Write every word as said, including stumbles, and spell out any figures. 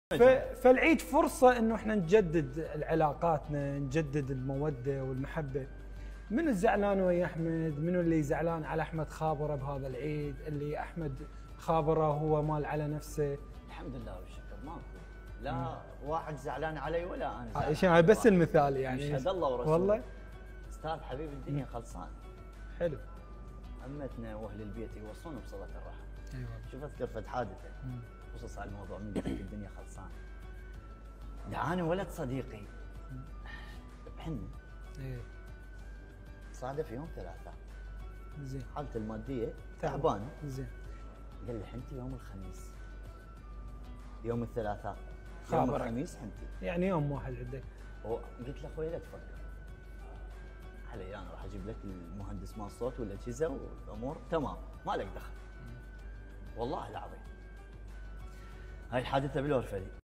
فالعيد فرصة انه احنا نجدد علاقاتنا، نجدد المودة والمحبة. منو الزعلان ويا احمد؟ منو اللي زعلان على احمد خابره بهذا العيد؟ اللي احمد خابره هو مال على نفسه. الحمد لله والشكر ماكو لا مم. واحد زعلان علي ولا انا زعلان. هاي بس المثال يعني. يشهد الله ورسوله. والله استاذ حبيب الدنيا خلصان. حلو. عمتنا واهل البيت يوصون بصلة الرحم. ايوه. شوف اذكر فد حادثه خصوص على الموضوع من قلت الدنيا خلصان. دعاني ولد صديقي بحنه. ايه. صادف يوم ثلاثاء. زين. حالته الماديه تعبانه. زين. قال لي حنتي يوم الخميس. يوم الثلاثاء. يوم خابرك. الخميس حنتي. يعني يوم واحد عندك. قلت له اخوي لا تفكر. علي انا راح اجيب لك المهندس مال الصوت والاجهزه والامور تمام، ما لك دخل. والله العظيم. هاي الحادثه بالورفلي.